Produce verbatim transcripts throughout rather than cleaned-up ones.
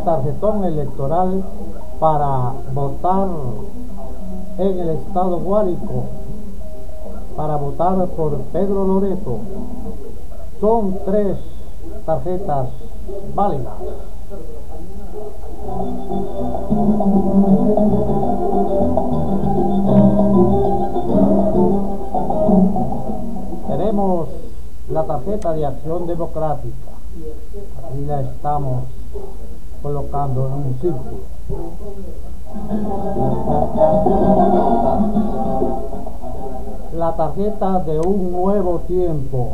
tarjetón electoral para votar en el estado Guárico, para votar por Pedro Loreto. Son tres tarjetas válidas. Tenemos la tarjeta de Acción Democrática. Aquí la estamos colocando en un círculo. La tarjeta de Un Nuevo Tiempo,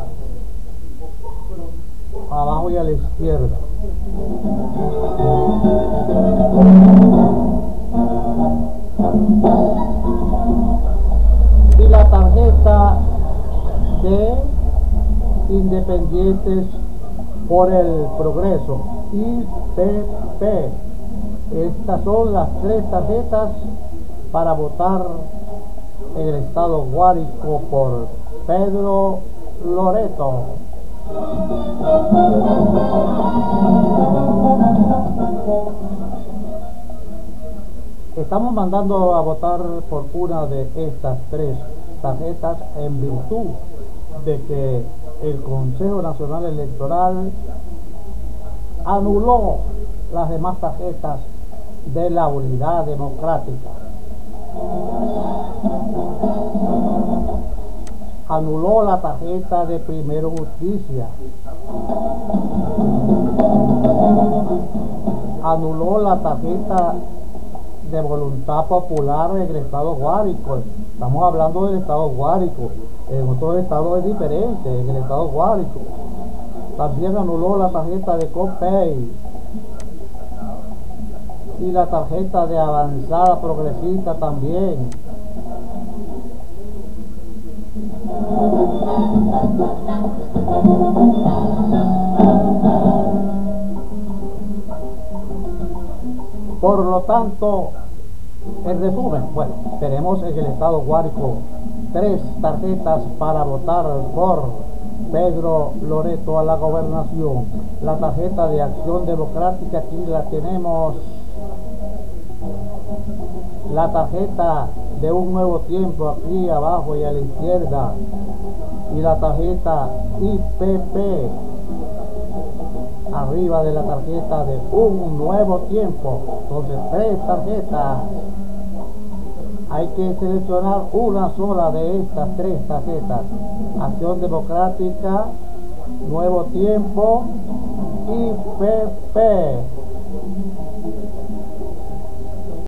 abajo y a la izquierda. Y la tarjeta de Independientes por el Progreso, I P P. Estas son las tres tarjetas para votar en el estado Guárico por Pedro Loreto. Estamos mandando a votar por una de estas tres tarjetas en virtud de que el Consejo Nacional Electoral anuló las demás tarjetas de la Unidad Democrática. Anuló la tarjeta de Primero Justicia. Anuló la tarjeta de Voluntad Popular en el estado Guárico. Estamos hablando del estado Guárico. En otros estados es diferente, en el estado Guárico. También anuló la tarjeta de COPEI y la tarjeta de Avanzada Progresista también. Por lo tanto, en resumen, bueno, tenemos en el estado Guárico tres tarjetas para votar por Pedro Loreto a la gobernación. La tarjeta de Acción Democrática, aquí la tenemos. La tarjeta de Un Nuevo Tiempo, aquí abajo y a la izquierda. Y la tarjeta I P P, arriba de la tarjeta de Un Nuevo Tiempo. Entonces, tres tarjetas. Hay que seleccionar una sola de estas tres tarjetas: Acción Democrática, Nuevo Tiempo y I P P.